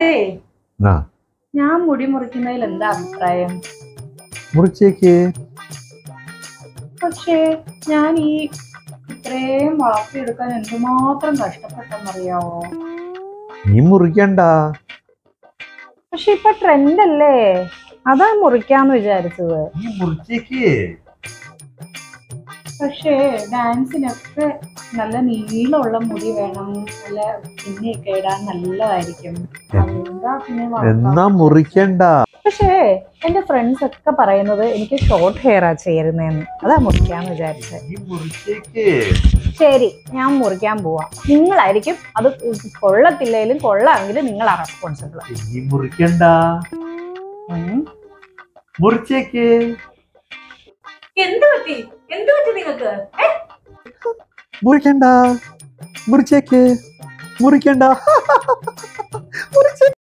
ഏയ് ആ ഞാൻ മുടി മുറിക്കുന്നതിൽ എന്താ അഭിപ്രായം? മുറിച്ചേക്ക്. പക്ഷേ ഞാൻ ഇത്രയും വളർത്തിയെടുക്കാൻ എന്തുമാത്രം കഷ്ടപ്പെട്ടെന്നറിയാവോ? നീ മുറിക്കണ്ട. പക്ഷെ ഇപ്പൊ ട്രെൻഡ് അല്ലേ, അതാ മുറിക്കാന്ന് വിചാരിച്ചത്. നീ മുറിച്ചേക്ക്. പക്ഷേ ഡാൻസിനൊക്കെ നല്ല നീളമുള്ള മുടി വേണം, നല്ല പിന്നെയൊക്കെ ഇടാൻ നല്ലതായിരിക്കും. അതുകൊണ്ടാ പിന്നെ എന്നാ മുറിക്കണ്ട. പക്ഷേ എന്റെ ഫ്രണ്ട്സ് ഒക്കെ പറയുന്നത് എനിക്ക് ഷോർട്ട് ഹെയർ ആ ചേരുന്നതെന്ന്, അതാ മുറിക്കാന്ന് വിചാരിച്ചത്. നീ മുറിച്ചേക്ക്. ശരി, ഞാൻ മുറിക്കാൻ പോവാ. നിങ്ങളായിരിക്കും അത് കൊള്ളത്തില്ലേലും കൊള്ളാമെങ്കിലും നിങ്ങളാ റെസ്പോൺസിബിൾ. നീ മുറിക്കണ്ട. മുറിച്ചേക്ക്. എന്ത് പറ്റി നിങ്ങൾക്ക്? മുറിക്കണ്ട. മുറിച്ചേക്ക്. മുറിക്കണ്ട. മുറിച്ചേക്ക്.